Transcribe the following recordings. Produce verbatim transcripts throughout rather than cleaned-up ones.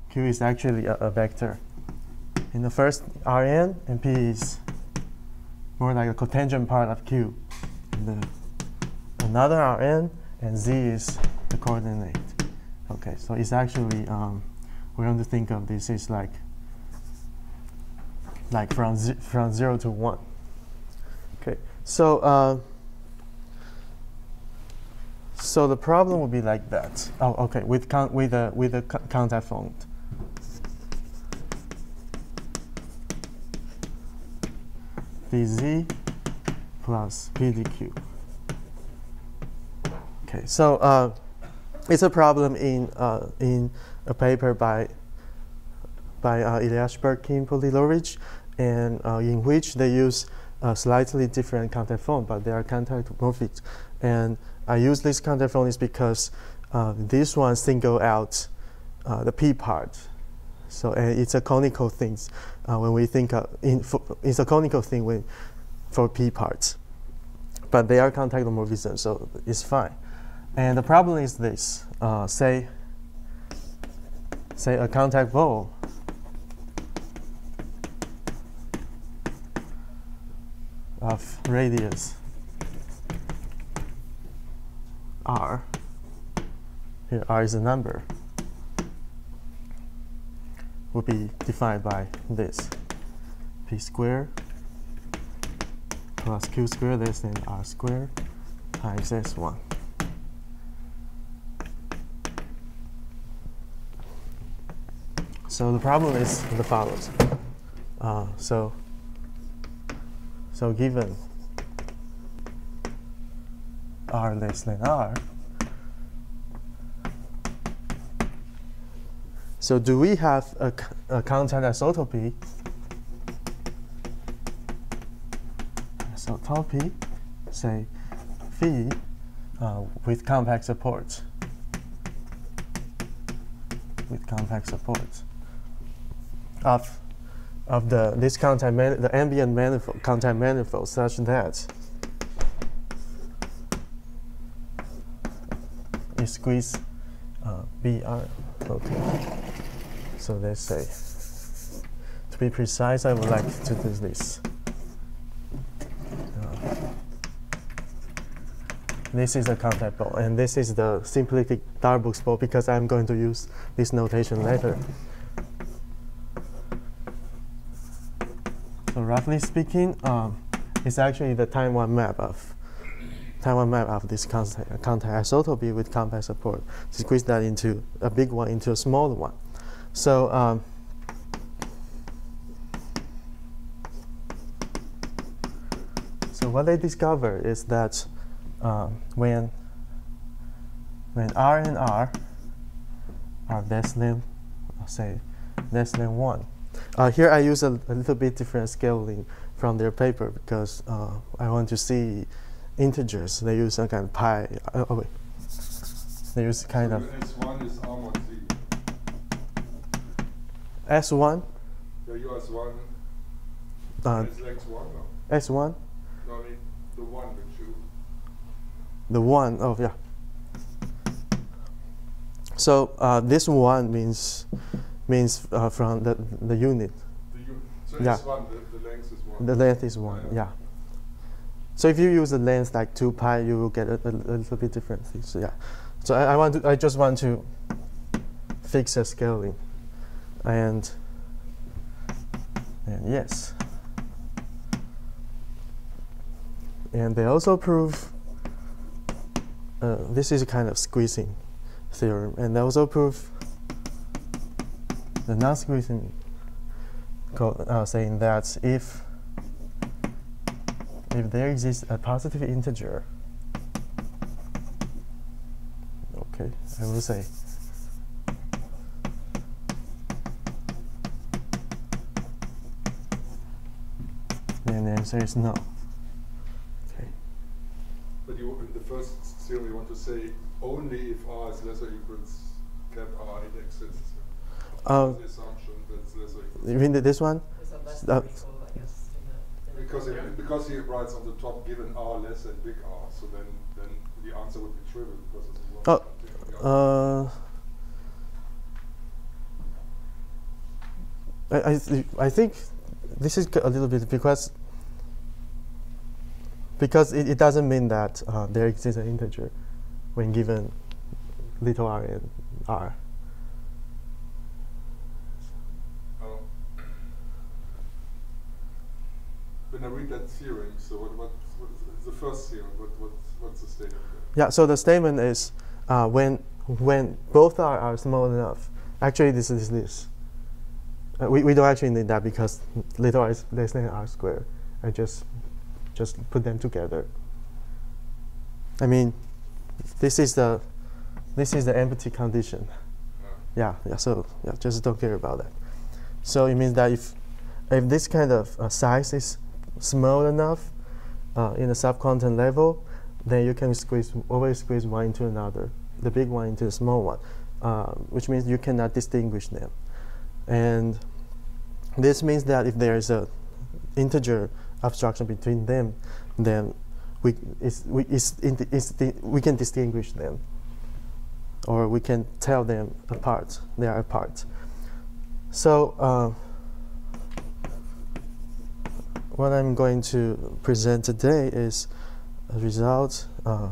Q is actually a, a vector. In the first R n, and P is more like a cotangent part of Q. And the another R n, and Z is the coordinate. Okay, so it's actually, um, we're going to think of this is like, like from, z from zero to one. Okay, so, uh, so the problem would be like that. Oh, okay, with, con with a, with a co contact font. dz plus pdq. Okay, so uh, it's a problem in uh, in a paper by by uh, Eliashberg, Kim, Polilovich, and uh, in which they use a slightly different contact form, but they are contact morphic. And I use this contact form is because uh, this one single out uh, the p part. So and it's a conical thing uh, when we think of in it's a conical thing when for p parts, but they are contact morphism, so it's fine. And the problem is this: uh, say say a contact ball of radius r. Here r is a number. Will be defined by this: p squared plus q squared less than r squared times S one. So the problem is the follows. Uh, so, so given r less than r, so do we have a, a contact isotopy? Isotopy, say phi uh, with compact support. With compact support of of the this contact man the ambient manifold contact manifold such that it squeeze uh, B R. Okay. So let's say, to be precise, I would like to do this. Uh, this is a contact ball, and this is the symplectic Darboux ball because I'm going to use this notation later. So roughly speaking, um, it's actually the time one map of time one map of this contact, contact isotopy with compact support. Squeeze that into a big one into a smaller one. So um, so what they discover is that um, when when R and R are less than, I'll say, less than one. Uh, here I use a, a little bit different scaling from their paper because uh, I want to see integers. They use some kind of pi. Uh, oh wait, they use kind so of. S one is R mod Z. S one. Yeah, you S one. Uh, it's X one, no? S one. No, I mean the one which you. The one. Oh yeah. So uh, this one means means uh, from the the unit. The un so yeah. S one, the, the length is one. The length is one. Yeah. yeah. So if you use a length like two pi, you will get a, a, a little bit different thing. So yeah. So I, I want to. I just want to fix a scaling, and and yes. And they also prove. Uh, this is a kind of squeezing theorem, and they also prove the non-squeezing, uh, saying that if if there exists a positive integer, okay, I will say then the answer is no. Okay. But you, in the first theorem, you want to say only if R is less or equals cap R, it exists. Um, the assumption that's less or equals. You mean that this one? Uh, Because he, because he writes on the top, given R less than big R, so then then the answer would be trivial because it's one. Oh, uh, I, I, th I think this is a little bit because because it, it doesn't mean that uh, there exists an integer when given little r and r. Oh. When I read that theorem, so what, what, what is the first theorem? What, what, what's the statement there? Yeah, so the statement is uh, when when both r are small enough. Actually, this is this. Uh, we we don't actually need that because little r is less than r squared. I just just put them together. I mean, this is the this is the empty condition. Yeah, yeah. So yeah, just don't care about that. So it means that if if this kind of uh, size is small enough uh, in the subquantum level, then you can squeeze always squeeze one into another, the big one into the small one, uh, which means you cannot distinguish them. And this means that if there is a integer abstraction between them, then we it's, we it's, it's we can distinguish them, or we can tell them apart. They are apart. So uh, what I'm going to present today is a result. Uh,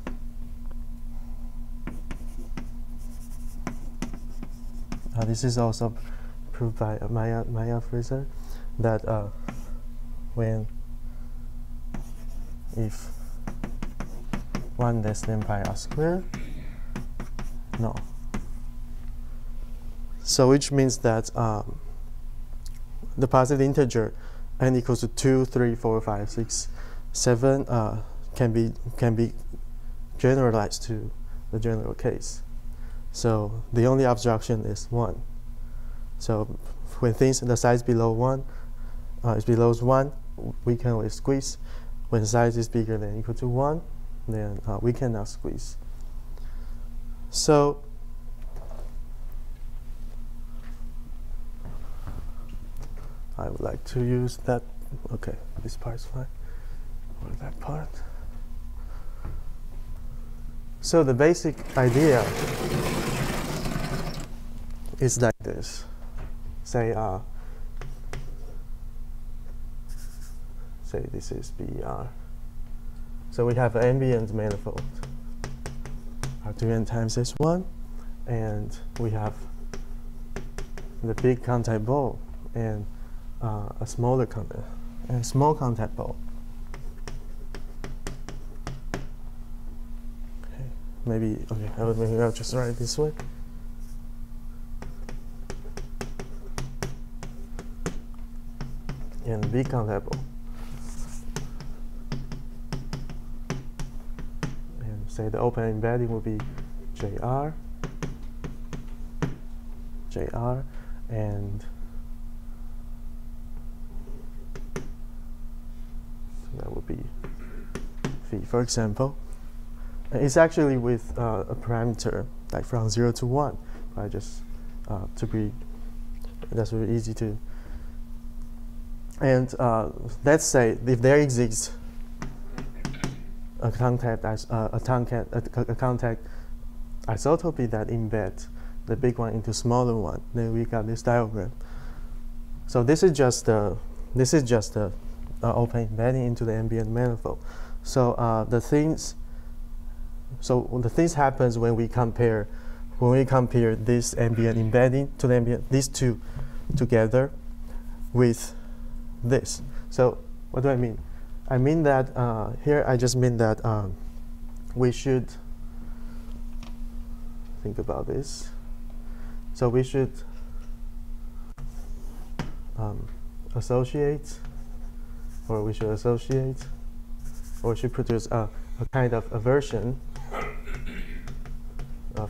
uh, this is also proved by uh, Maya Maya Fraser that uh, when if one less than pi r squared, no. So which means that um, the positive integer n equals to two, three, four, five, six, seven uh, can be can be generalized to the general case. So the only abstraction is one. So when things the size below one uh, is below one, we can always squeeze. When size is bigger than or equal to one, then uh, we cannot squeeze. So I would like to use that. Okay, this part's fine. Or that part. So the basic idea is like this. Say, uh, say this is B R. So we have an ambient manifold, ℝ two n times S one, and we have the big contact ball and uh, a smaller contact, a small contact ball. Okay, maybe okay. I will, maybe I'll just write it this way. And big contact ball. And say the open embedding will be J R, J R, and so that would be phi, for example. And it's actually with uh, a parameter like from zero to one. I just uh, to be that's really easy to. And uh, let's say if there exists a contact, uh, a contact, a, a contact isotopy that embeds the big one into smaller one, then we got this diagram. So this is just the this is just the uh, open embedding into the ambient manifold. So uh, the things, so the things happens when we compare when we compare this ambient embedding to the ambient these two together with this. So what do I mean? I mean that uh, here I just mean that um, we should think about this. So we should um, associate, or we should associate, or we should produce a, a kind of a version of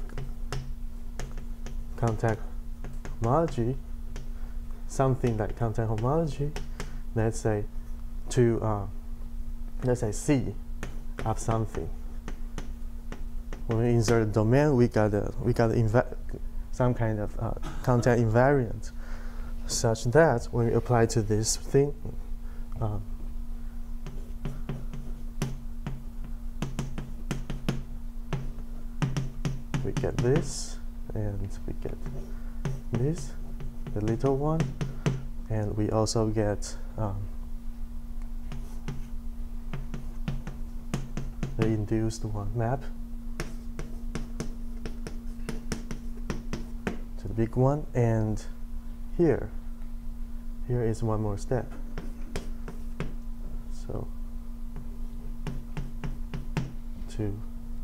contact homology, something like contact homology. Let's say to uh, let's say C of something. When we insert a domain, we got a we got a some kind of uh, contact invariant, such that when we apply to this thing, um, we get this, and we get this, the little one. and we also get um, the induced one map to the big one, and here, here is one more step. So to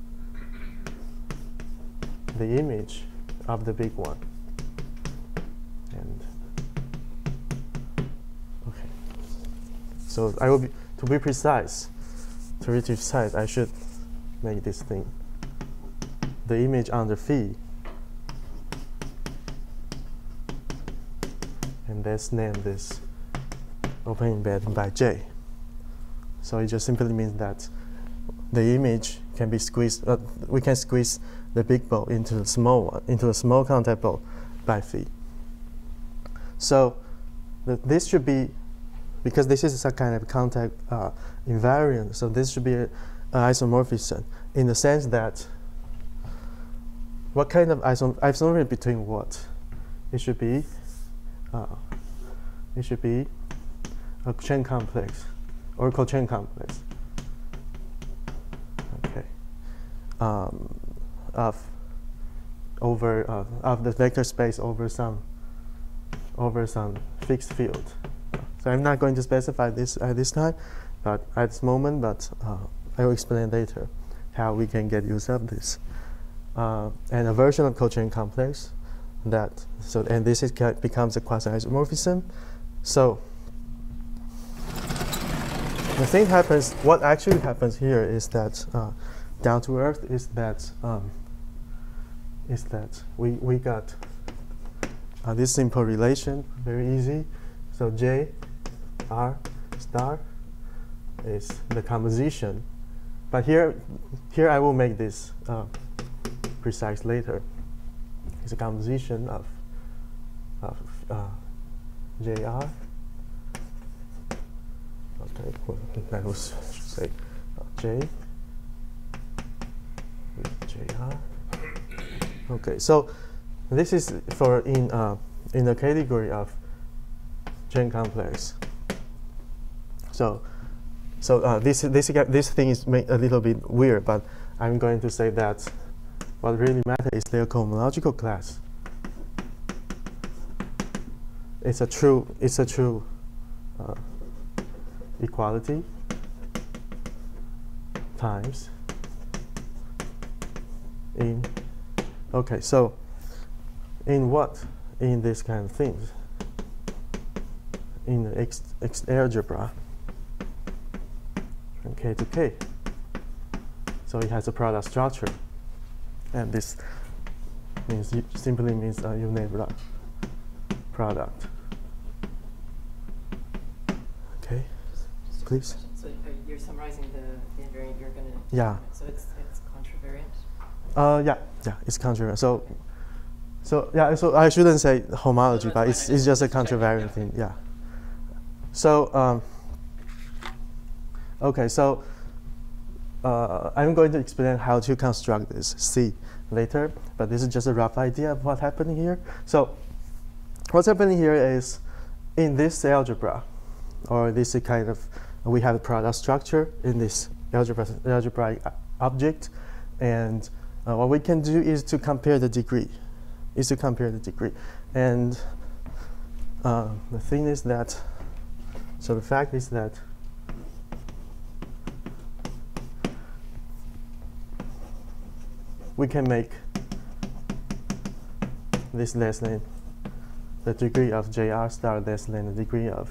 the image of the big one. And okay, so I will be, to be precise, to be precise, I should make this thing the image under phi, and let's name this open embed by J. So it just simply means that the image can be squeezed. Uh, we can squeeze the big ball into the small one, into the small contact ball by phi. So the, this should be, because this is some kind of contact uh, invariant. So this should be an isomorphism in the sense that what kind of isom isomorphism between what? It should be. Uh, it should be a chain complex or co-chain complex. Okay. Um, of over uh, of the vector space over some over some fixed field. So I'm not going to specify this at this time, but at this moment. But uh, I will explain later how we can get use of this. Uh, and a version of co-chain complex that so and this is becomes a quasi-isomorphism. So the thing happens. What actually happens here is that uh, down to earth is that um, is that we we got uh, this simple relation, very easy. So J R star is the composition, but here here I will make this uh, precise later. It's a composition of of uh, J R. Okay, well, that was say uh, J with J R. Okay, so this is for in uh, in the category of chain complex. So so uh, this this this thing is made a little bit weird, but I'm going to say that what really matters is their cohomological class. It's a true it's a true uh, equality times in okay so in what in this kind of things in the X, X algebra from K to K, so it has a product structure, and this means simply means a unit product. Okay, just please. So uh, you're summarizing the, the invariant you're going to. Yeah. So it's it's contravariant. Uh, yeah, yeah, it's contravariant. So, so yeah, so I shouldn't say homology, No, but fine. it's it's just a Just checking, contravariant yeah. thing. Yeah. So, um, okay, so uh, I'm going to explain how to construct this C later, but this is just a rough idea of what's happening here. So, what's happening here is in this algebra, or this kind of we have a product structure in this algebra algebraic object, and uh, what we can do is to compare the degree, is to compare the degree, and uh, the thing is that, so the fact is that we can make this less than the degree of J R star less than the degree of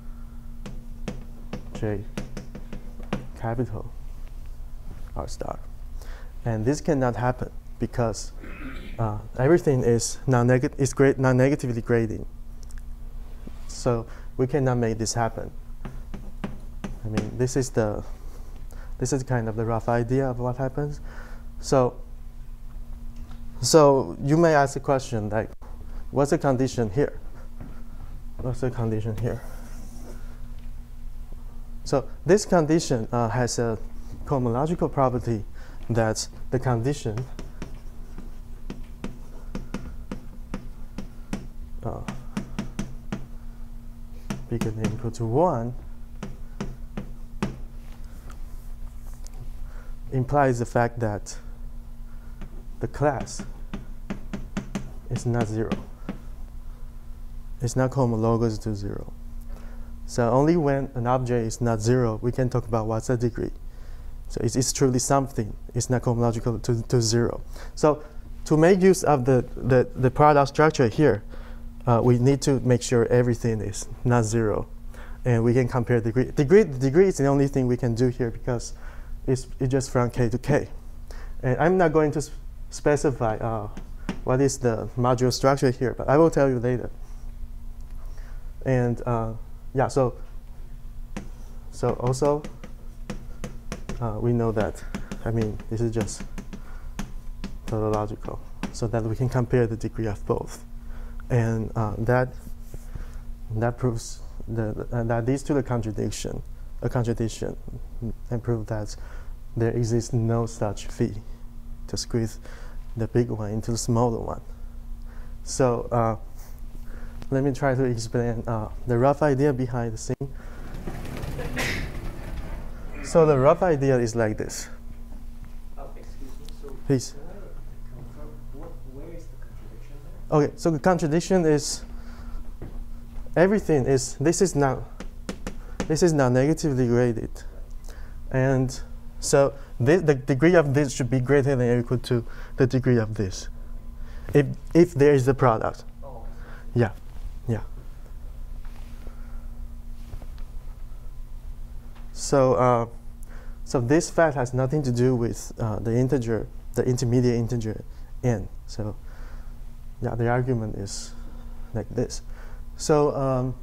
J capital R star. And this cannot happen because uh, everything is non-negative is grade non-negatively grading. So we cannot make this happen. I mean, this is the this is kind of the rough idea of what happens. So so you may ask a question like, what's the condition here? What's the condition here? So this condition uh, has a cohomological property that the condition uh, bigger than or equal to one implies the fact that the class is not zero. It's not homologous to zero. So only when an object is not zero, we can talk about what's the degree. So it's, it's truly something. It's not homological to, to zero. So to make use of the, the, the product structure here, uh, we need to make sure everything is not zero. And we can compare degree. Degree, the degree is the only thing we can do here because it's, it's just from k to k. And I'm not going to sp specify uh, what is the module structure here, but I will tell you later. And uh, yeah, so, so also, uh, we know that, I mean, this is just tautological, so that we can compare the degree of both. And uh, that, that proves the, uh, that leads to the contradiction, a contradiction, and prove that there exists no such phi to squeeze the big one into the smaller one. So uh, let me try to explain uh, the rough idea behind the scene. So the rough idea is like this. Oh, excuse me. So Please. can I confirm what, where is the contradiction there? Okay, so the contradiction is everything is this is not this is not negatively graded, and so this, the degree of this should be greater than or equal to the degree of this, if if there is a product. Oh. Yeah, yeah. So uh, so this fact has nothing to do with uh, the integer, the intermediate integer n. So yeah, the argument is like this. So, um,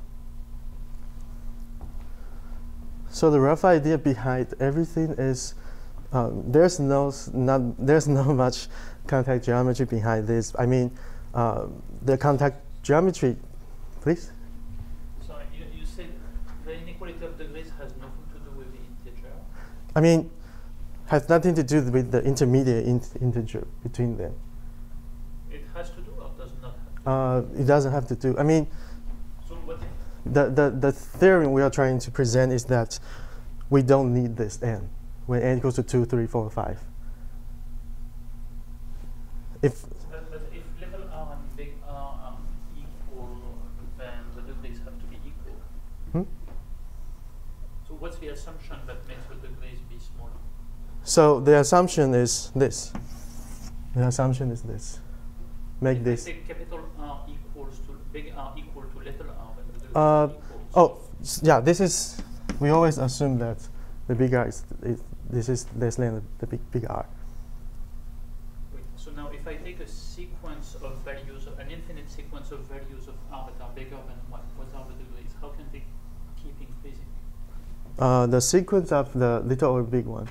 so the rough idea behind everything is um, there's no s not there's no much contact geometry behind this. I mean, uh, the contact geometry, please. Sorry, you, you said the inequality of degrees has nothing to do with the integer. I mean, has nothing to do with the intermediate int integer between them. It has to do or does not have to? Uh, it doesn't have to do. I mean. So what? The, the, the theorem we are trying to present is that we don't need this n when n equals to two, three, four, five. If But, but if little r and big R are equal, then the degrees have to be equal. hmm? So what's the assumption that makes the degrees be smaller? So the assumption is this. The assumption is this. Make if this. I take capital R equals to big R equal to little r, then the degrees Uh, are equal. oh, s yeah. This is. We always assume that the big R is, is this is less than the, the big big R. Wait, so now if I take a sequence of values, an infinite sequence of values of r that are bigger than one, what are the degrees? How can they keep increasing? Uh, the sequence of the little or big one.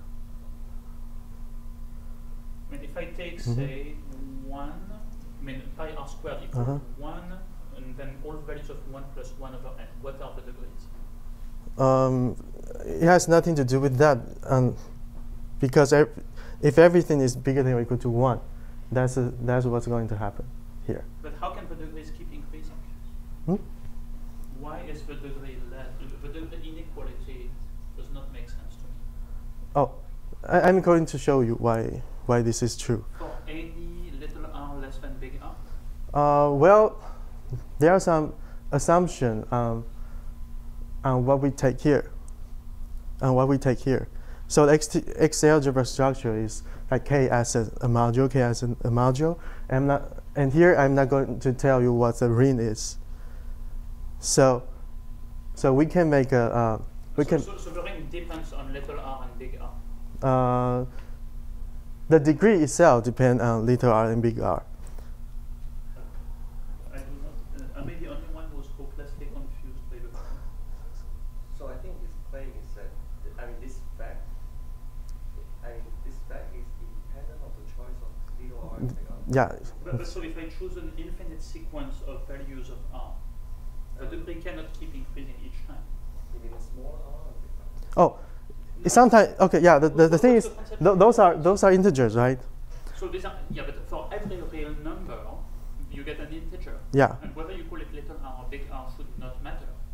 I mean, if I take, Mhm. say, one, I mean, pi r squared equals Uh-huh. one, and then all values of one plus one over n, what are the degrees? Um, it has nothing to do with that, um, because ev if everything is bigger than or equal to one, that's a, that's what's going to happen here. But how can the degrees keep increasing? Hmm? Why is the degree less? The, the, the inequality does not make sense to me. Oh, I, I'm going to show you why why this is true. For any little r less than big R? Uh, well, there are some assumptions um, on what we take here, on what we take here. So the X, X algebra structure is like K as a, a module, K as a, a module. I'm not, and here I'm not going to tell you what the ring is. So, so we can make a, uh, we so, can. So, so the ring depends on little r and big R. Uh, the degree itself depends on little r and big R. I do not. Uh, am I the only one who's hopelessly confused by the problem? So I think his claim is that, th- I mean, this fact, I mean, this fact is independent of the choice of little r and big R. Yeah. But, but so if I choose an infinite sequence of values of r, the degree cannot keep increasing each time. You mean a small r or big r? Oh, it's sometimes okay. Yeah. The, the, the thing is, th those are those are integers, right? So these are, yeah, but for every real number, you get an integer. Yeah. And whether you call it little r or big R should not matter.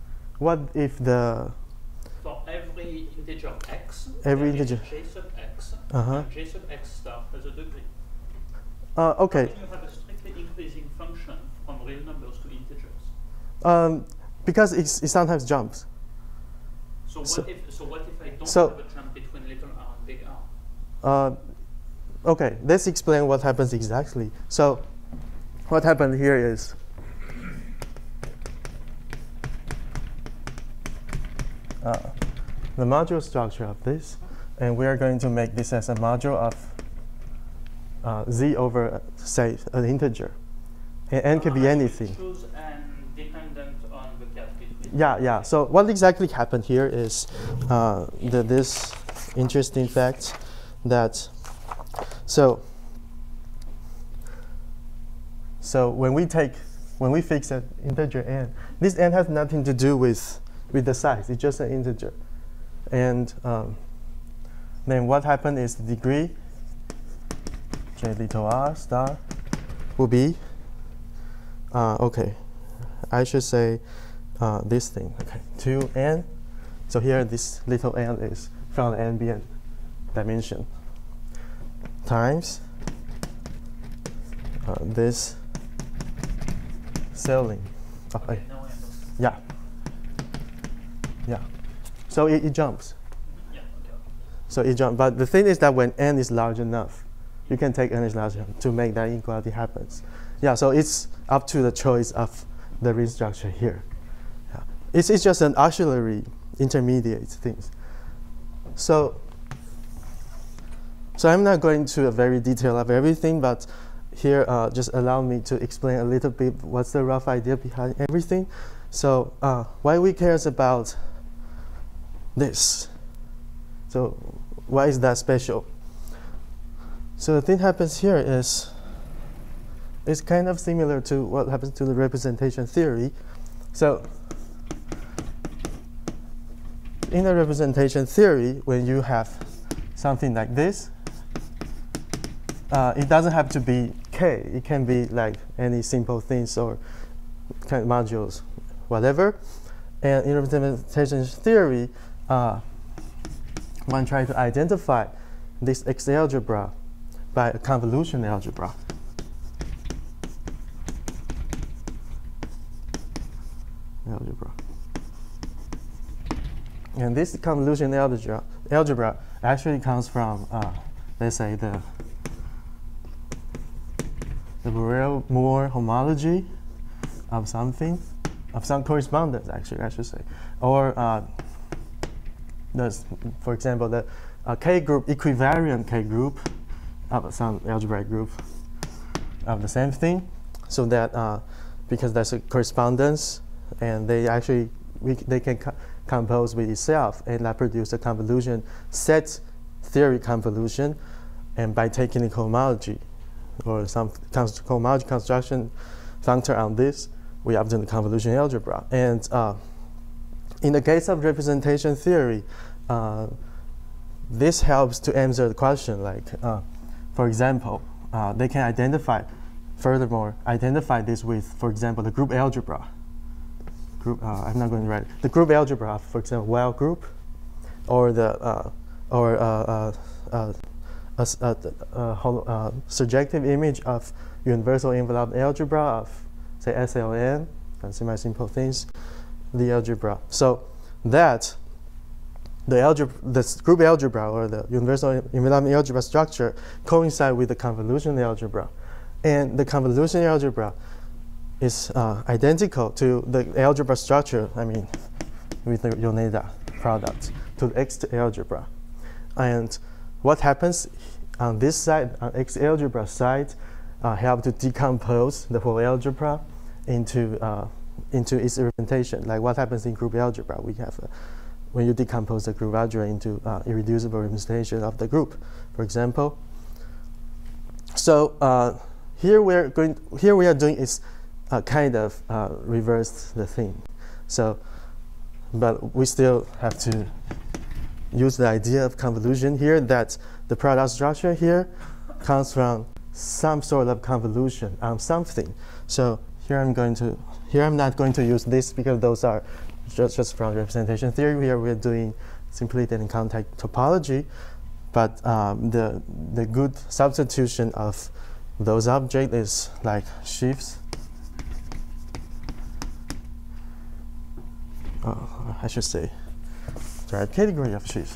what if the For every integer x, Every there is integer. j sub x, Uh-huh. and j sub x star has a degree. uh, okay? How can you have a strictly increasing function from real numbers to integers? Um, because it's, it sometimes jumps. So what So- if so what if I don't so- have a jump between little r and big R? Uh, okay, let's explain what happens exactly. So, what happened here is uh, the module structure of this, and we are going to make this as a module of uh, z over, uh, say, an integer. And n can be anything. Choose n dependent on the gap between. Yeah, yeah. So what exactly happened here is uh, the, this interesting fact that so so when we take when we fix an integer n, this n has nothing to do with with the size. It's just an integer, and um, then what happened is the degree j little r star will be uh, okay. I should say uh, this thing. Okay, two n. So here this little n is from the ambient dimension times uh, this ceiling. Oh, I- Okay, now I understand. yeah, yeah. So it, it jumps. Yeah, okay. So it jumps. But the thing is that when n is large enough, you can take n is large enough to make that inequality happens. Yeah. So it's up to the choice of the ring structure here. Yeah. It's it's just an auxiliary intermediate things. So. So I'm not going to a very detail of everything, but here uh, just allow me to explain a little bit what's the rough idea behind everything. So uh, why we cares about this? So why is that special? So the thing happens here is it's kind of similar to what happens to the representation theory. So in the representation theory, when you have something like this, Uh, it doesn't have to be k. It can be like any simple things or kind of modules, whatever. And in representation theory, uh, one tries to identify this X algebra by a convolution algebra. Algebra. And this convolution algebra, algebra actually comes from, uh, let's say, the the Borel-Moore homology of something, of some correspondence, actually, I should say. Or, uh, there's, for example, the uh, K group, equivariant K group of some algebraic group of the same thing. So that, uh, because there's a correspondence, and they actually, we, they can co compose with itself, and that produce a convolution, set theory convolution, and by taking the cohomology, or some cohomology construction functor on this, we obtain the convolution algebra. And uh, in the case of representation theory, uh, this helps to answer the question, like, uh, for example, uh, they can identify, furthermore, identify this with, for example, the group algebra. Group, uh, I'm not going to write it. The group algebra, for example, Weil group, or the, uh, or uh, uh, uh, A, a, a, a surjective image of universal envelope algebra of, say, S L N, and semi-simple things, the algebra. So that the algebra, this group algebra or the universal envelope algebra structure coincide with the convolution algebra, and the convolution algebra is uh, identical to the algebra structure. I mean, with the Yoneda product to the X algebra, and what happens on this side, on X algebra side, uh, help to decompose the whole algebra into uh, into its representation. Like what happens in group algebra, we have uh, when you decompose the group algebra into uh, irreducible representation of the group, for example. So uh, here we're going. Here we are doing is uh, kind of uh, reverse the thing. So, but we still have to use the idea of convolution here, that the product structure here comes from some sort of convolution on something. So here I'm going to, here I'm not going to use this because those are just, just from representation theory. Here we're doing symplectic and contact topology, but um, the, the good substitution of those objects is like sheaves. Oh, I should say derived category of sheaves.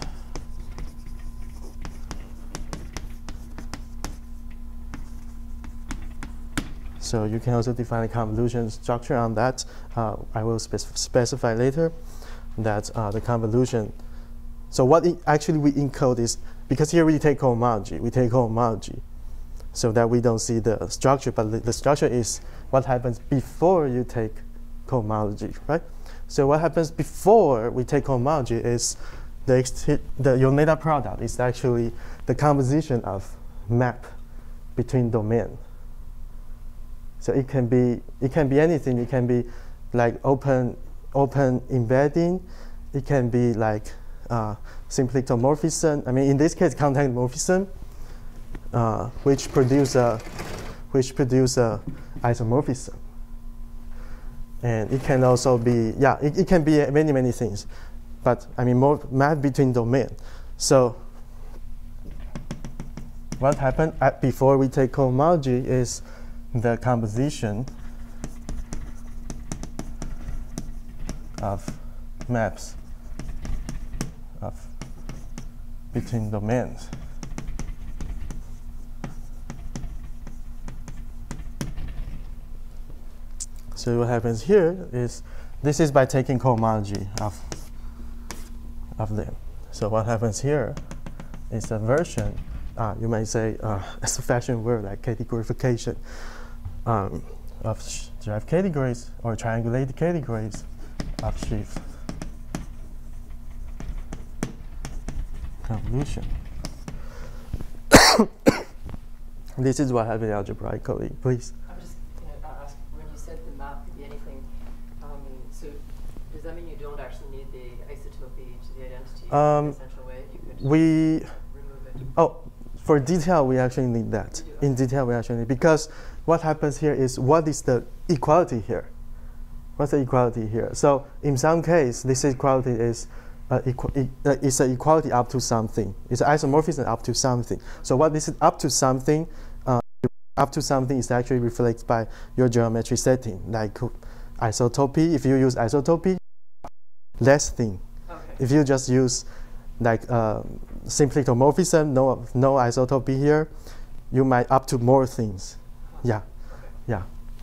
So you can also define a convolution structure on that. Uh, I will spec specify later that uh, the convolution. So what it actually we encode is, because here we take cohomology, we take cohomology, so that we don't see the structure, but the, the structure is what happens before you take cohomology, right? So what happens before we take cohomology is the, the Yoneda product is actually the composition of map between domain. So it can be it can be anything. It can be like open open embedding. It can be like uh, symplectomorphism. I mean, in this case, contact morphism, uh, which produce a which produce a isomorphism. And it can also be yeah. It, it can be many many things, but I mean more map between domain. So what happened at, before we take cohomology is the composition of maps of between domains. So what happens here is this is by taking cohomology of of them. So what happens here is a version. Uh, you might say uh, it's a fashion word like categorification. Um, of derived categories or triangulated categories of sheaves. Convolution. This is what happens algebraically, please. I was just going to ask, when you said the map could be anything, um, so does that mean you don't actually need the isotopy to the identity Um, in an essential way? You could We, remove it. oh, for detail, we actually need that. In detail, we actually need, because what happens here is, what is the equality here? What's the equality here? So in some case, this equality is uh, equ e uh, it's an equality up to something. It's an isomorphism up to something. So what this is up to something, uh, up to something is actually reflected by your geometry setting, like isotopy. If you use isotopy, less thing. Okay. If you just use like uh, symplectomorphism, no, no isotopy here, you might up to more things. Yeah, yeah.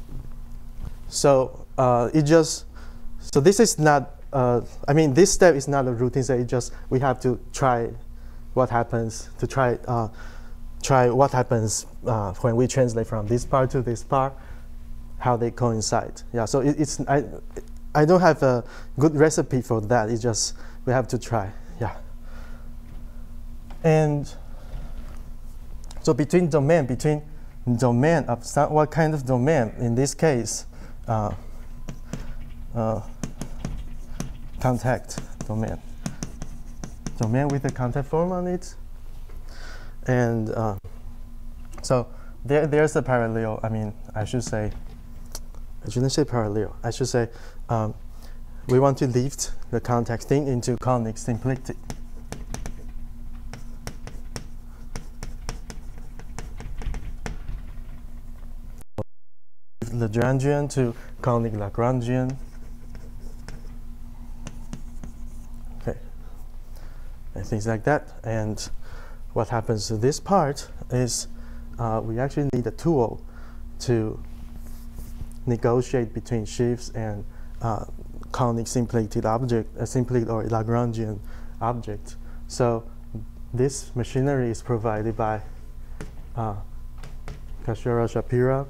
So uh, it just, so this is not, uh, I mean, this step is not a routine step. It just, we have to try what happens, to try, uh, try what happens uh, when we translate from this part to this part, how they coincide. Yeah, so it, it's, I, I don't have a good recipe for that. It's just, we have to try, yeah. And so between domain, between domain of some, what kind of domain? In this case, uh, uh, contact domain. Domain with a contact form on it. And uh, so there, there's a parallel. I mean, I should say, I shouldn't say parallel. I should say um, we want to lift the contact thing into conic symplectic. Lagrangian to conic Lagrangian. Okay, and things like that. And what happens to this part is uh, we actually need a tool to negotiate between sheaves and uh, conic symplectic object, a symplectic or Lagrangian object. So this machinery is provided by uh, Kashira Shapira.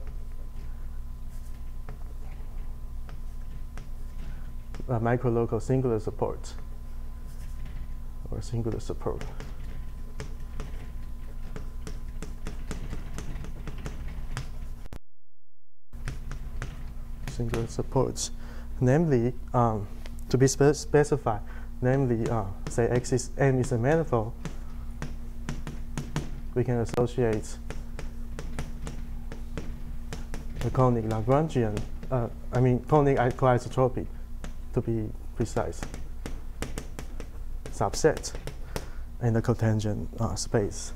Uh, micro-local singular support or singular support. Singular supports, namely, um, to be spe specified, namely, uh, say X is M is a manifold, we can associate a conic Lagrangian uh, I mean conic coisotropy, to be precise, subset in the cotangent uh, space.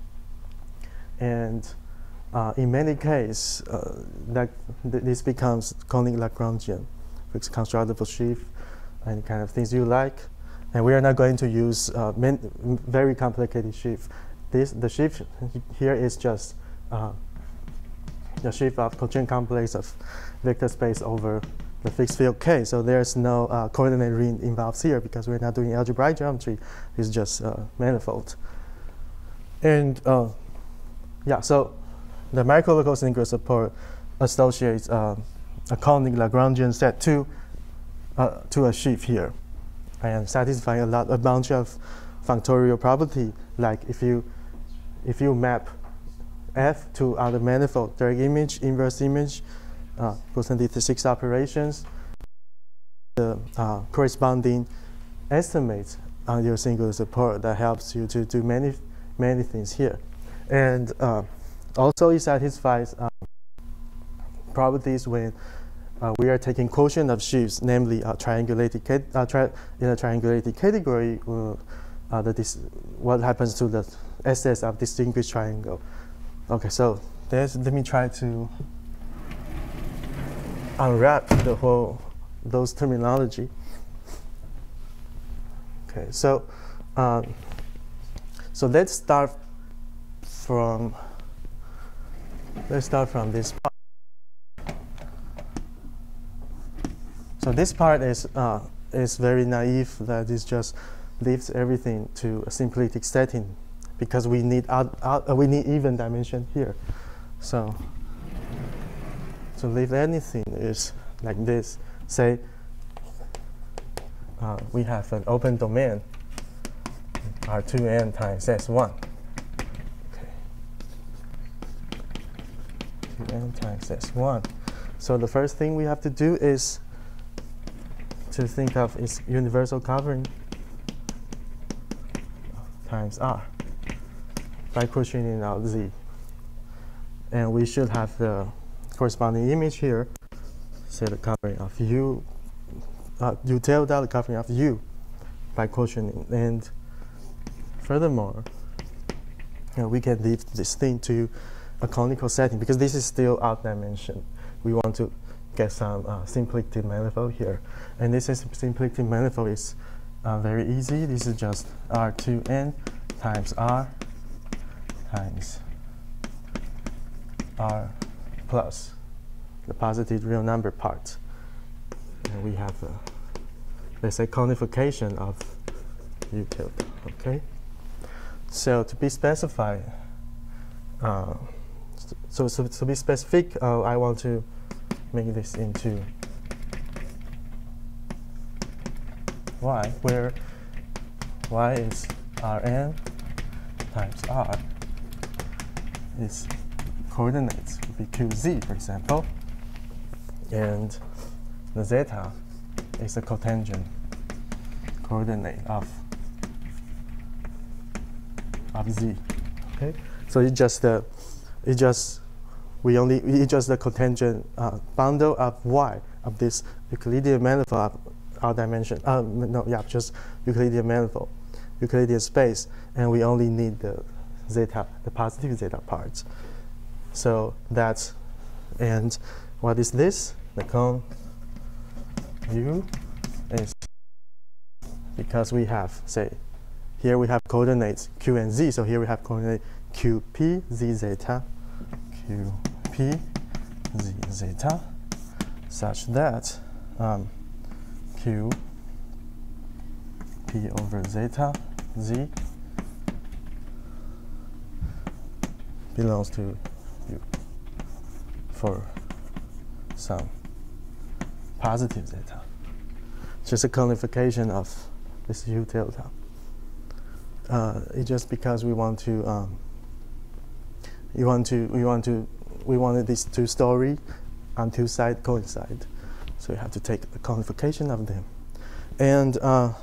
And uh, in many cases, uh, that th this becomes conic Lagrangian, which is constructible sheaf, and kind of things you like. And we are not going to use uh, very complicated sheaf. This the sheaf here is just uh, the sheaf of congruent complex of vector space over the fixed field K. So there's no uh, coordinate ring involved here because we're not doing algebraic geometry. It's just uh, manifold. And uh, yeah, so the microlocal singular support associates uh, a conic Lagrangian set to uh, to a sheaf here, and satisfying a lot a bunch of functorial property. Like if you if you map F to other manifold, direct image, inverse image, uh, percent six operations, the uh, corresponding estimates on your singular support that helps you to do many many things here, and uh, also it satisfies uh, properties when uh, we are taking quotient of sheaves, namely uh, triangulated uh, tri in a triangulated category. Uh, uh, the dis what happens to the S S of distinguished triangle? Okay, so there's, let me try to unwrap the whole those terminology. Okay, so um, so let's start from let's start from this part. So this part is uh, is very naive. That is just leaves everything to a symplectic setting, because we need out, out, uh, we need even dimension here. So to leave anything is like this. Say uh, we have an open domain R two n times S one. Okay, two n times S one. So the first thing we have to do is to think of its universal covering times R by quotienting out Z. And we should have the corresponding image here, say the covering of U, uh, you tell that the covering of U by quotienting. And furthermore, you know, we can leave this thing to a conical setting, because this is still out dimension. We want to get some uh, symplectic manifold here. And this is symplectic manifold is uh, very easy. This is just R two n times R times R plus the positive real number part. And we have, a, let's say, conification of U tilde, okay? So to be specified, uh, so, so to be specific, uh, I want to make this into Y, where Y is Rn times R is coordinates would be Q Z, for example, and the zeta is the cotangent coordinate of of Z. Okay, so it's just the it just we only it's just the cotangent uh, bundle of Y of this Euclidean manifold of our dimension. Um, no, yeah, just Euclidean manifold, Euclidean space, and we only need the zeta, the positive zeta parts. So that's, and what is this? The cone U is, because we have, say, here we have coordinates Q and Z, so here we have coordinate Q P Z zeta, Q P Z zeta, such that um, Q P over zeta Z belongs to U for some positive zeta. Just a conification of this U tilde. Uh, it's just because we want to, um, we want to, we want to, we wanted these two story on two sides coincide. So we have to take the conification of them. And uh,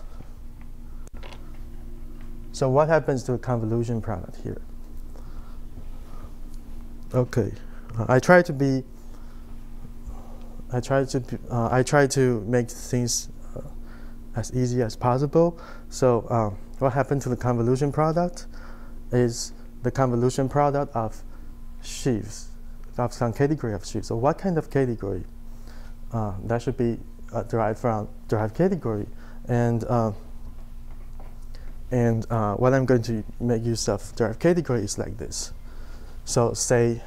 so what happens to a convolution product here? Okay, uh, I try to be I try to uh, I try to make things uh, as easy as possible. So um, what happened to the convolution product is the convolution product of sheaves, of some category of sheaves. So what kind of category? Uh, that should be uh, derived from derived category, and uh, and uh, what I'm going to make use of derived category is like this. So say.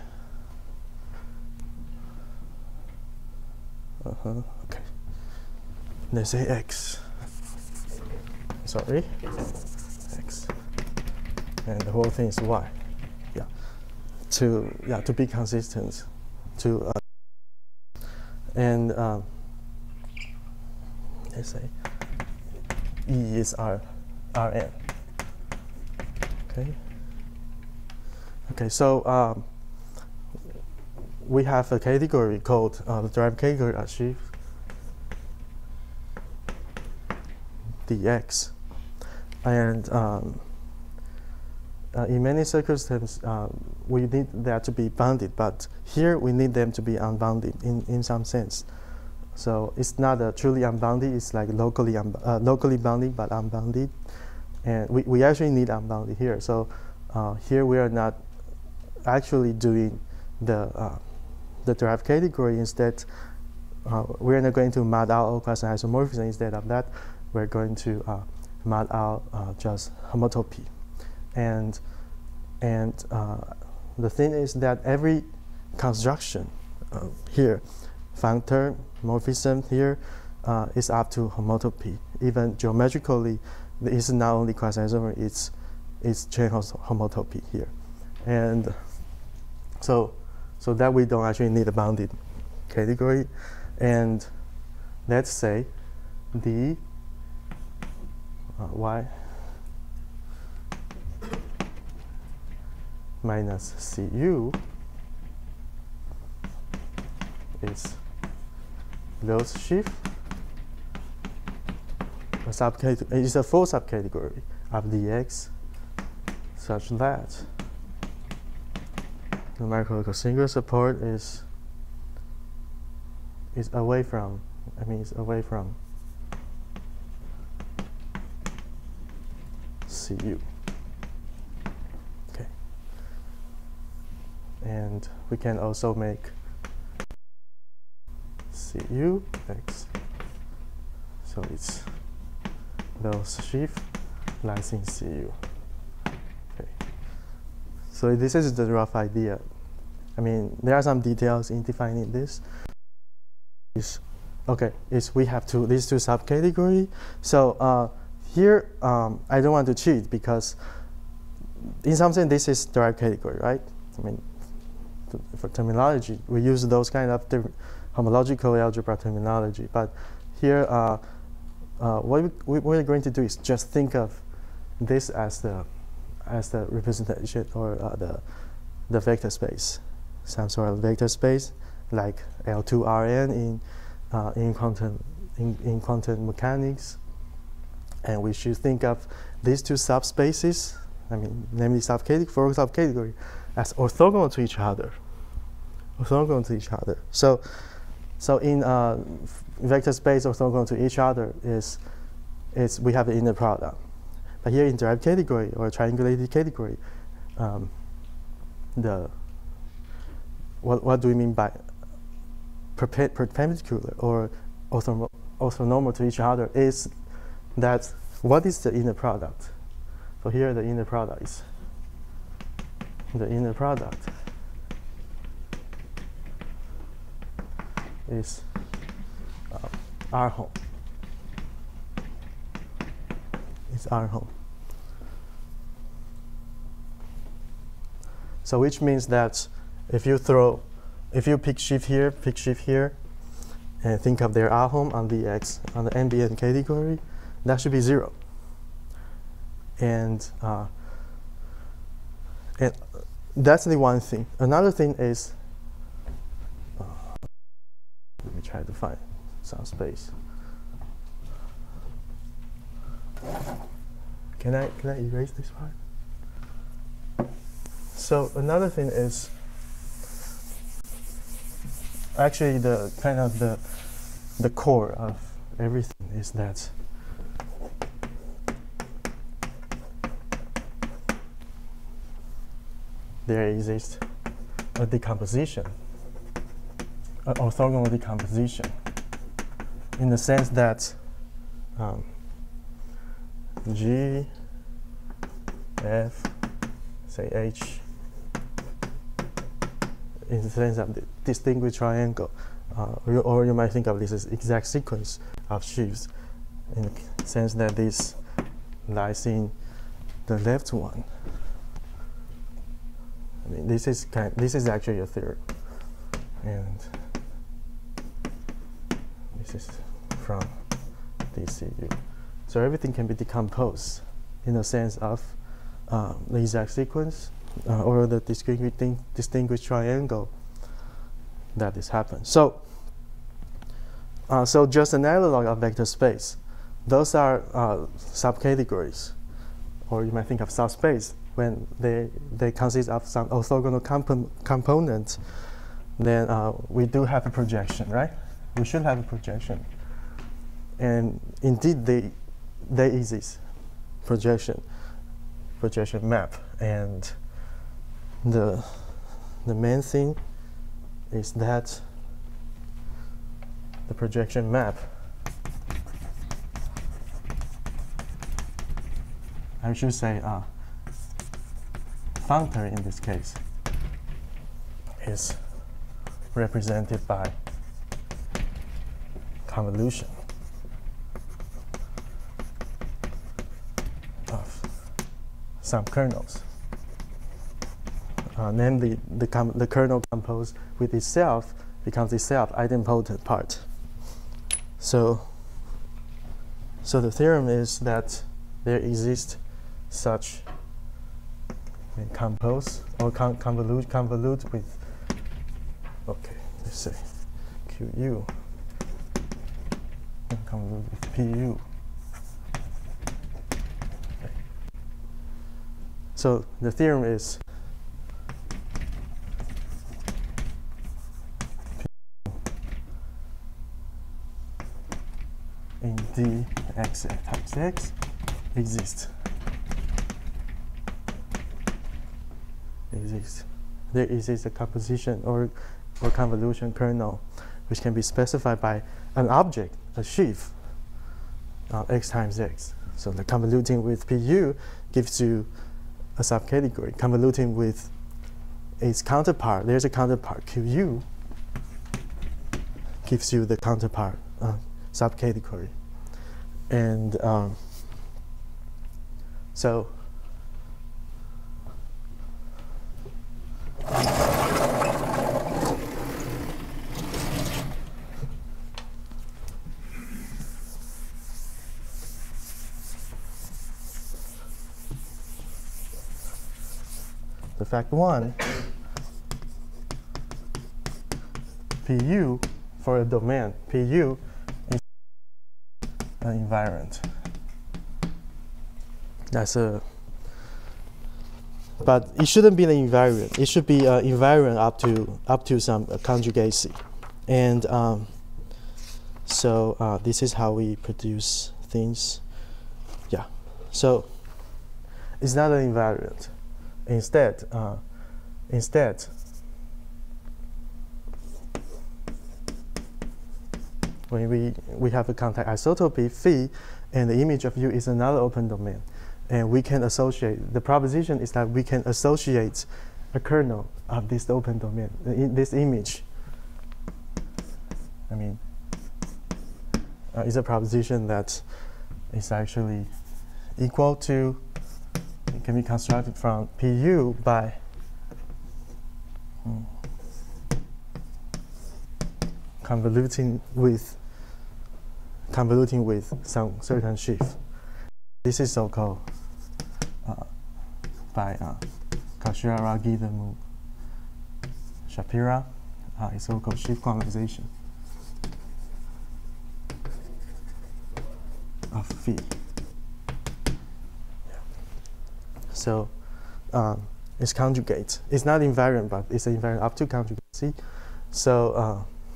Uh huh. Okay. Let's say X. Sorry. X. And the whole thing is Y. Yeah. To yeah to be consistent. To uh, and um, let's say E is R R n. Okay. Okay. So um, we have a category called uh, the derived category of sheaves dx, and um, uh, in many circumstances uh, we need that to be bounded, but here we need them to be unbounded in, in some sense. So it's not a truly unbounded, it's like locally un uh, locally bounded but unbounded, and we, we actually need unbounded here. So uh, here we are not actually doing the uh, the derived category. Instead, uh, we're not going to mod out all class and isomorphism. Instead of that, we're going to uh, mod out uh, just homotopy. And and uh, the thing is that every construction uh, here, functor, morphism here, uh, is up to homotopy. Even geometrically, it's not only class isomorphism, it's it's chain homotopy here. And so. So that we don't actually need a bounded category. And let's say the uh, y minus cu is those sheaf a subcategory is a full subcategory of dx such that the microlocal singular support is is away from, I mean, it's away from Cu. Okay. And we can also make Cu x. So it's those sheaf lies in Cu. Okay. So this is the rough idea. I mean, there are some details in defining this. Is okay. Is we have two these two subcategory. So uh, here um, I don't want to cheat because in some sense this is derived category, right? I mean, for terminology we use those kind of homological algebra terminology. But here, uh, uh, what we, we're going to do is just think of this as the as the representation or uh, the the vector space, some sort of vector space like L two R n in uh, in quantum in, in quantum mechanics, and we should think of these two subspaces, I mean, namely subcategory for subcategory, as orthogonal to each other, orthogonal to each other. So, so in uh, vector space orthogonal to each other is is we have the inner product. But here in derived category or triangulated category, um, the what what do we mean by perpendicular or ortho orthonormal to each other is that what is the inner product? So here the inner product is the inner product is uh, R home. It's R home. So which means that if you throw, if you pick sheaf here, pick sheaf here, and think of their R home on the X, on the ambient category, that should be zero. And, uh, and that's the one thing. Another thing is, uh, let me try to find some space. Can I, can I erase this part? So another thing is, actually the kind of the the core of everything is that there exists a decomposition, an orthogonal decomposition, in the sense that um, G, F, say H, in the sense of the distinguished triangle, uh, or, or you might think of this as exact sequence of sheaves, in the sense that this lies in the left one. I mean, this is kind. This is actually a theorem, and this is from D C U. So everything can be decomposed in the sense of uh, the exact sequence uh, or the distinguished distinguished triangle that this happens. So, uh, so just an analog of vector space. Those are uh, subcategories, or you might think of subspace when they they consist of some orthogonal compo component. Then uh, we do have a projection, right? We should have a projection, and indeed they they exist. Projection, projection map, and the the main thing is that the projection map, I should say, uh, functor in this case, is represented by convolution of some kernels. Uh, namely, the, com the kernel composed with itself becomes itself idempotent part. So, so the theorem is that there exists such I mean, compose or con convolute convolute with. Okay, let's say Q U and convolute with P U. Okay. So the theorem is in D X times X exists. Exists. There exists a composition or or convolution kernel, which can be specified by an object, a sheaf, uh, X times X. So the convoluting with P U gives you a subcategory. Convoluting with its counterpart, there's a counterpart Q U, gives you the counterpart uh, subcategory. And um, so the fact one, P U for a domain, P U is an invariant. That's a, but it shouldn't be an invariant. It should be an invariant up to up to some uh, conjugacy, and um, so uh, this is how we produce things. Yeah, so it's not an invariant. Instead, uh, instead, when we we have a contact isotopy phi, and the image of U is another open domain, and we can associate. The proposition is that we can associate a kernel of this open domain, in this image. I mean, uh, it's a proposition that is actually equal to. It can be constructed from P U by hmm, convoluting with convoluting with some certain sheaf. This is so called uh, by uh, Kashira, Given, Shapira. Uh, it's so called sheaf quantization of phi. So um, it's conjugate. It's not invariant, but it's invariant up to conjugacy. So uh,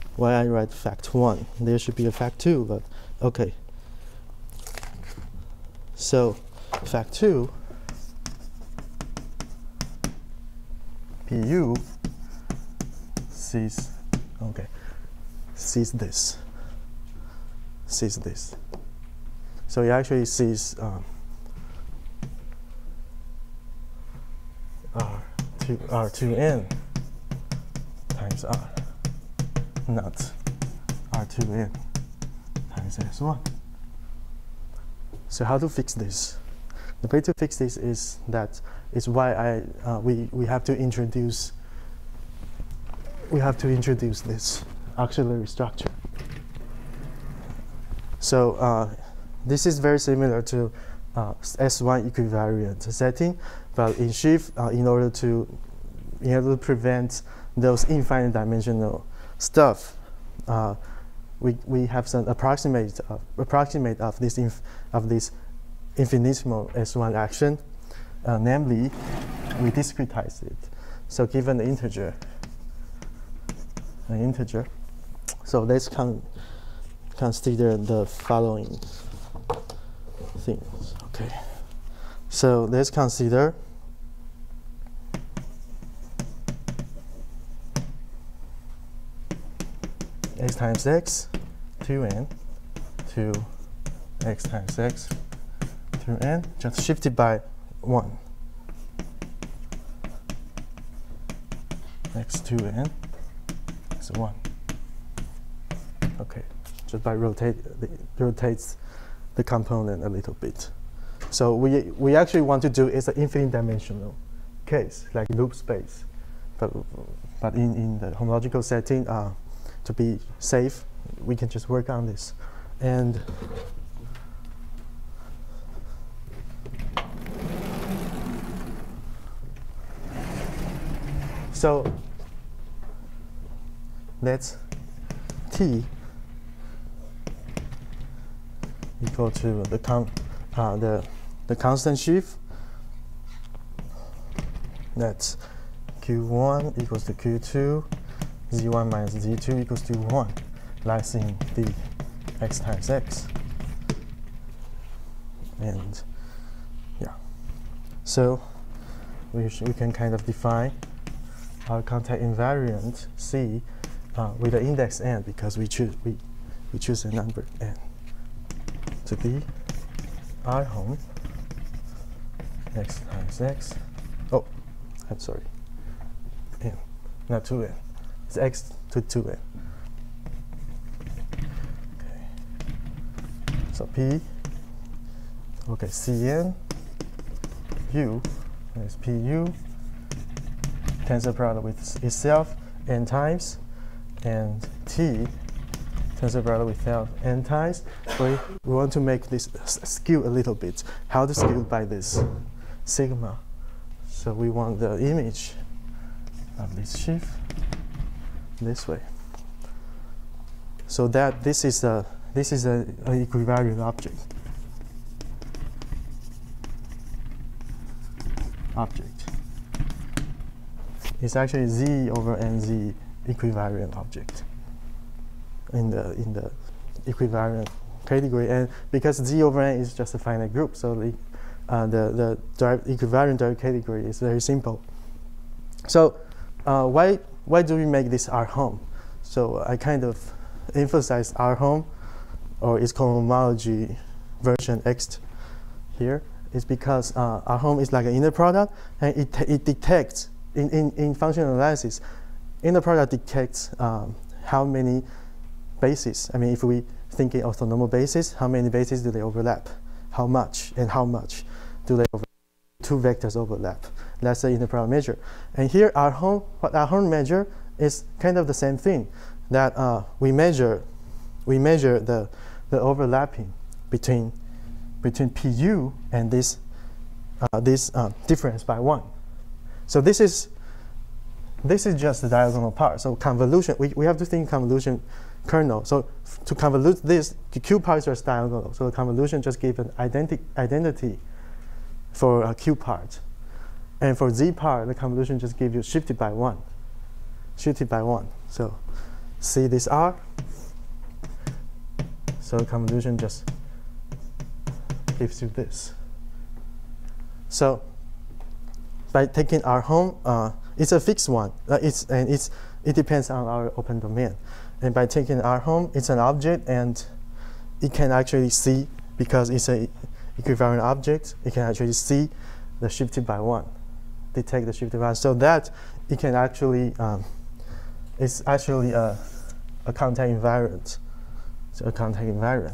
why I write fact one. There should be a fact two, but okay. So fact two, P U sees, okay, sees this, sees this. So it actually sees um, R two R two N times R, not R two N times S one. So how to fix this? The way to fix this is that is why I uh, we we have to introduce we have to introduce this auxiliary structure. So uh, this is very similar to uh, S one equivariant setting, but in Sheaves, uh, in order to in order to prevent those infinite dimensional stuff, uh, we we have some approximate uh, approximate of this inf of this infinitesimal S one action. Uh, namely, we discretize it. So given the integer, an integer, so let's con consider the following things. Okay, so let's consider x times x, two n, to x times x, two n, just shifted by one. x two n is one. Okay, just by rotate the, rotates the component a little bit. So we we actually want to do is an infinite dimensional case, like loop space, but but in in the homological setting, uh, to be safe, we can just work on this. And so let's T equal to the con uh, the the constant sheaf. That's Q one equals to Q two, Z one minus Z two equals to one, lies in the x times x. And yeah, so we we can kind of define our contact invariant C uh, with the index n, because we choose we we choose a number n to be R home x times x. Oh, I'm sorry. N, not two n. It's x to two n. Okay. So P. Okay, Cn U is Pu. Tensor product with itself n times, and T tensor product with itself n times. We, we want to make this skew a little bit. How to skew by this sigma? So we want the image of this sheaf this way. So that this is a this is a, a equivariant object. Object. It's actually Z over N Z equivariant object in the in the equivariant category, and because Z over N is just a finite group, so the uh, the the derived equivariant derived category is very simple. So uh, why why do we make this R home? So I kind of emphasize R home, or its cohomology version X here, is because uh, R home is like an inner product, and it it detects in in in functional analysis, inner product detects um, how many bases. I mean, if we think in orthonormal basis, how many bases do they overlap? How much and how much do they overlap? Two vectors overlap. That's the inner product measure. And here, our home, what our home measure is kind of the same thing. That uh, we measure, we measure the the overlapping between between Pu and this uh, this uh, difference by one. So this is this is just the diagonal part. So convolution, we we have to think convolution kernel. So to convolute this, the Q part is just diagonal. So the convolution just gives an identi identity for a Q part. And for Z part, the convolution just gives you shifted by one. Shifted by one. So see this R. So convolution just gives you this. So by taking R home, uh, it's a fixed one. Uh, it's and it's it depends on our open domain. And by taking R home, it's an object, and it can actually see, because it's a equivalent object, it can actually see the shifted by one, detect the shifted by one, so that it can actually um, it's actually a, a contact invariant. So a contact invariant.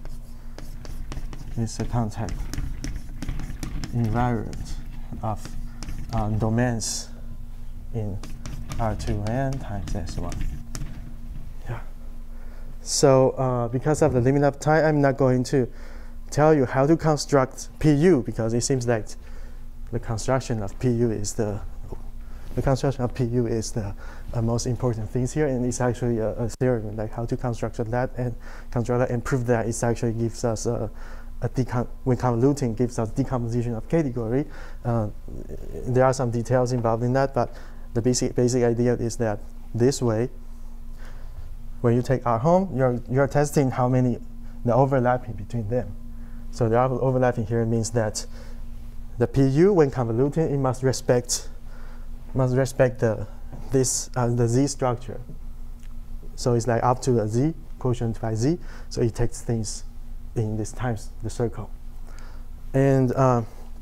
It's a contact invariant of um, domains in R two n times S one. Yeah. So uh, because of the limit of time, I'm not going to tell you how to construct P U, because it seems like the construction of P U is the the construction of P U is the uh, most important things here, and it's actually a, a theorem, like how to construct that and construct that and prove that it actually gives us a, a decom when convoluting gives us decomposition of category. Uh, there are some details involved in that, but the basic basic idea is that this way, when you take R home, you're you're testing how many the overlapping between them. So the overlapping here means that the P U, when convoluting, it must respect must respect the this uh, the Z structure. So it's like up to the Z quotient by Z. So it takes things in this times the circle, and uh,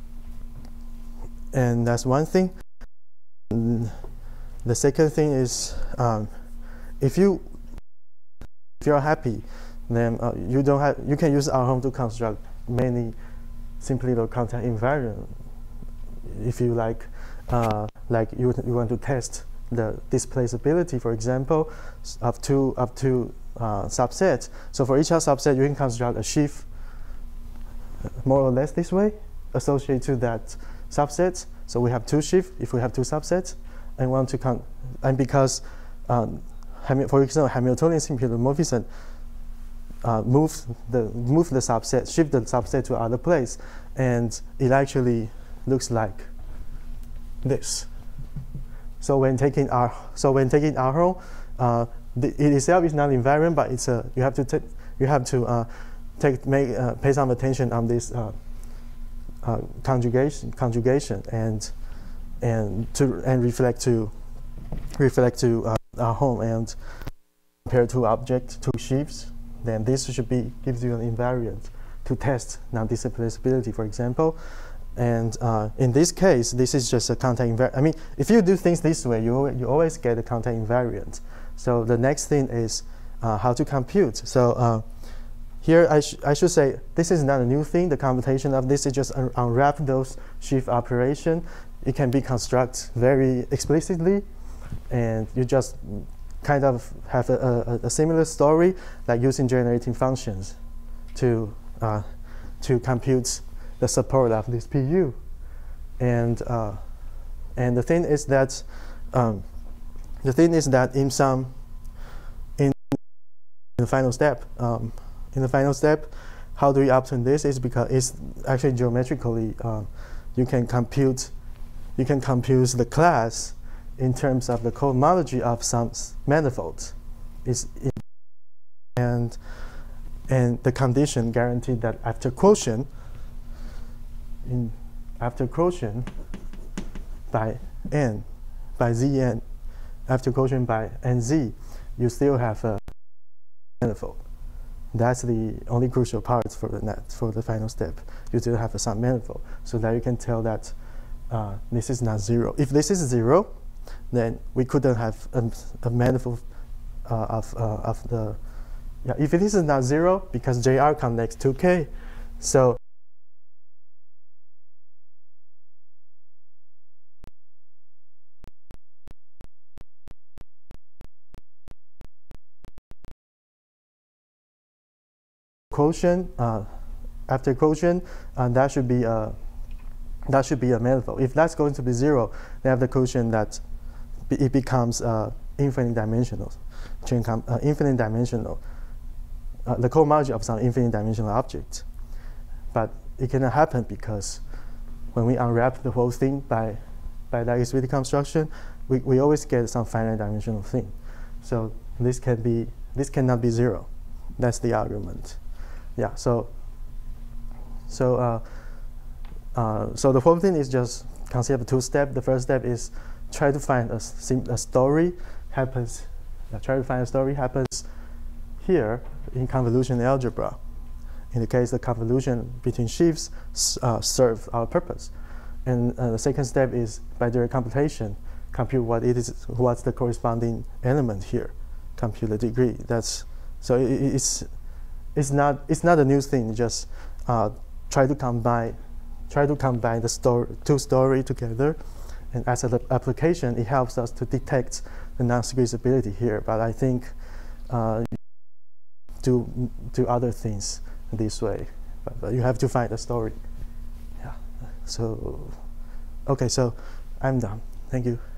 and that's one thing. And the second thing is um, if you if you're happy, then uh, you don't have you can use R home to construct many simply the contact invariant. If you like. Uh, like you, you want to test the displaceability, for example, up to up to uh, subsets. So for each subset, you can construct a sheaf more or less this way, associated to that subset. So we have two sheaf if we have two subsets, and want to con and because um, for example Hamiltonian symplectic uh, moves the move the subset, shift the subset to other place, and it actually looks like this. So when taking R, so when taking R home, uh, the, it itself is not invariant, but it's a you have to take you have to uh, take make uh, pay some attention on this uh, uh, conjugation conjugation and and to and reflect to reflect to uh, R home and compare two objects, two sheaves. Then this should be gives you an invariant to test non-displaceability, for example. And uh, in this case, this is just a contact invariant. I mean, if you do things this way, you, you always get a contact invariant. So the next thing is uh, how to compute. So uh, here I, sh I should say, this is not a new thing. The computation of this is just un unwrap those sheaf operation. It can be constructed very explicitly, and you just kind of have a, a, a similar story, like using generating functions to, uh, to compute the support of this P U, and uh, and the thing is that um, the thing is that in some in the final step um, in the final step, how do we obtain this? Is because it's actually geometrically uh, you can compute you can compute the class in terms of the cohomology of some manifolds. Is and and the condition guaranteed that after quotient. In after quotient by n, by zn, after quotient by nz, you still have a manifold. That's the only crucial part for the net for the final step. You still have a submanifold, so that you can tell that uh, this is not zero. If this is zero, then we couldn't have a, a manifold uh, of uh, of the. Yeah, if this is not zero, because J R connects to K, so. Quotient uh, after quotient, uh, that should be a that should be a manifold. If that's going to be zero, they have the quotient that be, it becomes uh, infinite dimensional, chain com uh, infinite dimensional, uh, the cohomology of some infinite dimensional object. But it cannot happen because when we unwrap the whole thing by by that explicit construction, we we always get some finite dimensional thing. So this can be this cannot be zero. That's the argument. Yeah. So so uh, uh, so the whole thing is just concept of two steps. The first step is try to find a, sim a story happens. Uh, try to find a story happens here in convolution algebra. In the case, the convolution between sheaves uh, serve our purpose. And uh, the second step is by direct computation, compute what it is, what's the corresponding element here, compute the degree. That's so it, it's it's not it's not a new thing. Just uh, try to combine try to combine the story two story together, and as an application, it helps us to detect the non-squeezability here. But I think uh, do do other things this way, but, but you have to find a story. Yeah. So, okay. So, I'm done. Thank you.